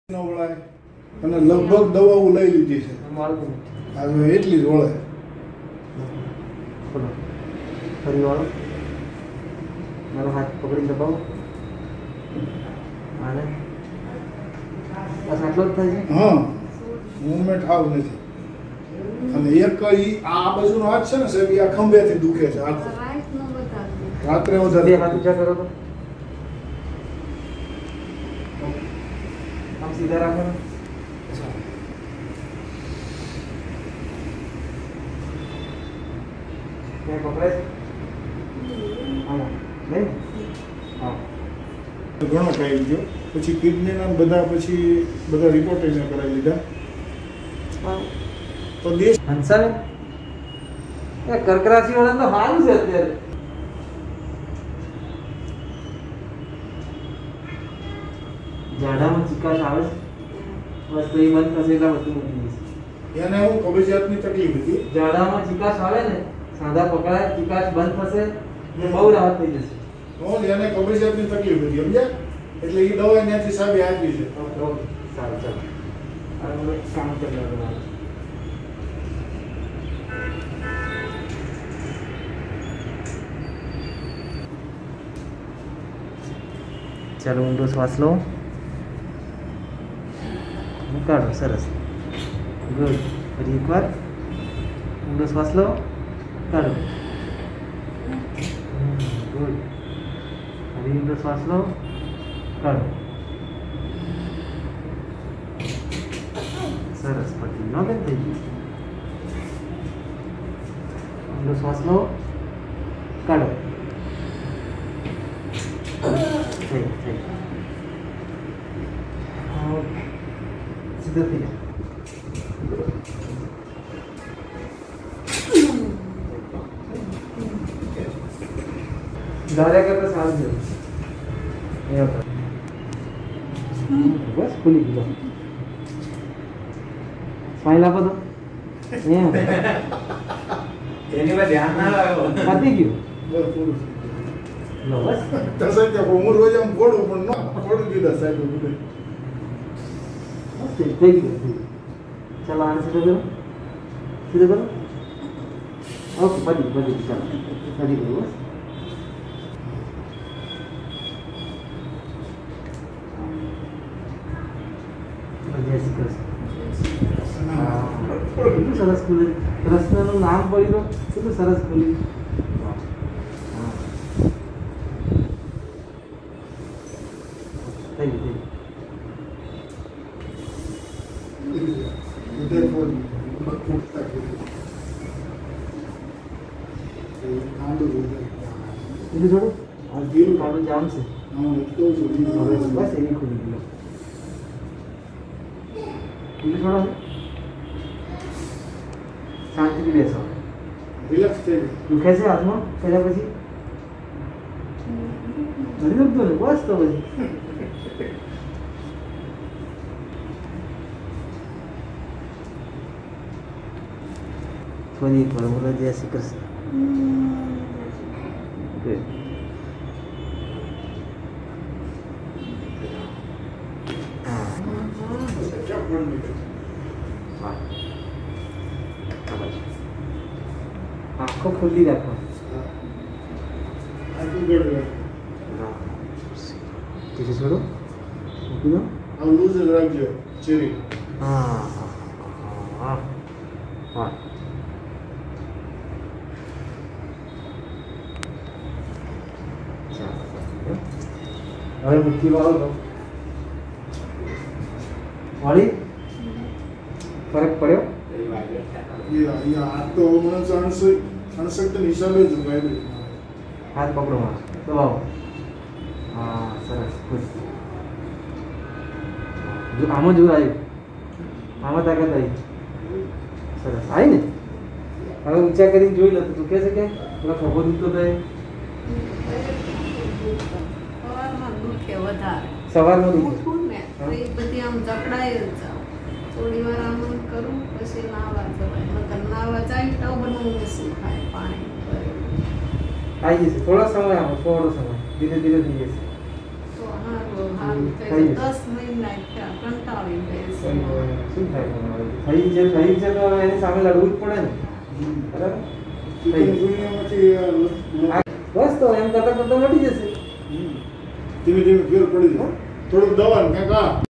ન વળાય અને લગભગ દવાઓ લઈ લીધી છે હવે એટલી જ વળે. બોલો ફરી વાળો મારો હાથ પકડી દબાવો અને બસ આટલો જ થાય છે. હા મૂવમેન્ટ આવ નથી અને એક આ બાજુનો હાથ છે ને સાહેબ આ ખંભેથી દુખે છે હાથ રાત્રે વધારે. હાથ ઊંચા કરો તો આમ સીધા રાખો. क्या पकड़े नहीं हाँ ઘણો ટાઈમ ગયો પછી કિડનીના બધા રિપોર્ટ એને કરાવી લીધા તો દેશ હંસાને એ કર્કરાશી વાળા તો સારું છે અત્યારે. જાડામાં ચિકાશ આવે છે બસ તો એ બંધ થશે એટલે બધું મૂકી દઈશ. એને હું કબજિયાતની તકલીફ હતી. જાડામાં ચિકાશ આવે ને સાંધા પકડાય ચિકાશ બંધ થશે બહુ રાહત થઈ જશે. એને કબજિયાતની તકલીફ હતી સમજ્યા એટલે એ દવા ત્યાંથી સાહેબે આપી છે. ઓકે ઓકે સારું ચાલો હવે કામ કરી લેવાનું. ચાલો ઊંડો શ્વાસ લો કાઢો. સરસ ગુડ. ફરી એકવાર ઊંડો શ્વાસ લો કાઢો. ગુડ. ફરી ઊંડો શ્વાસ લો કાઢો. સરસ. પટી નો બેન થઈ ગયું. ઊંડો શ્વાસ લો કાઢો. થઈ થઈ સીધો થઈ જાય. दादा करता साथ दे ये होता बस खुली गया स्माइल आपा तो ये एनी में ध्यान ना लगाओ पति क्यों लो बस तसं त्या उमर रोज हम फोडू पण न फोडू दिला साहेब कुठे बस ठीक है. चलो आने सीधे करो ओके पति चलो पति करो बस. કેટલું સરસ ખુલે. કૃષ્ણનું નામ પડી દો કેટલું સરસ ખુલ્યું. થઈ ગયું બીજું થોડું આ દિલ કાઢું જામ છે બસ એની ખુલી ગયું. બીજું થોડો શાંતિથી બેસો. રિલેક્સ થઈ દુખે છે હાથમાં કર્યા પછી નથી દુખતું ને બસ તો પછી ફરી એક વાર બોલો જય શ્રી કૃષ્ણ. આંખો ખુલ્લી રાખો. ટીચર છોડો મૂકી દો. આ લૂઝ રાખજો ચેરી. હા હા હા હવે મુઠ્ઠી વાળો તો વાળી ફરક પડ્યો. આ તો 69 હિસાબે જ ભાઈ હાથ પકડો મારો દબાવો. હા સરસ ખુશ. જો આમાં જોર આવ્યું આમાં તાકાત આવી. સરસ આવી ને. હવે ઊંચા કરીને જોઈ લો તો દુખે છે કે થોડા ખભો દુખતો થાય. સવારમાં દુખે બધી આમ જકડાય જ જાવ. થોડી વાર આમ કરું પછી નાવા જવાય. નાવા જાય તો બનવું શું થાય પાણી આવી જશે. થોડો સમય આવો થોડો સમય ધીરે ધીરે થઈ જશે. તો હા કરવાનું છે. થઈ જશે. 10 મહિના થયા, કંટાળી ગઈ છે. શું થાય તમારે? થઈ છે તો હવે એની સામે લડવું જ પડે ને. બરાબર? ચિકન દુનિયામાંથી બસ તો એમ કરતા કરતા મટી જશે. ધીમે ધીમે ફેર પડી જાય. થોડુંક દવા ને કાંઈક આ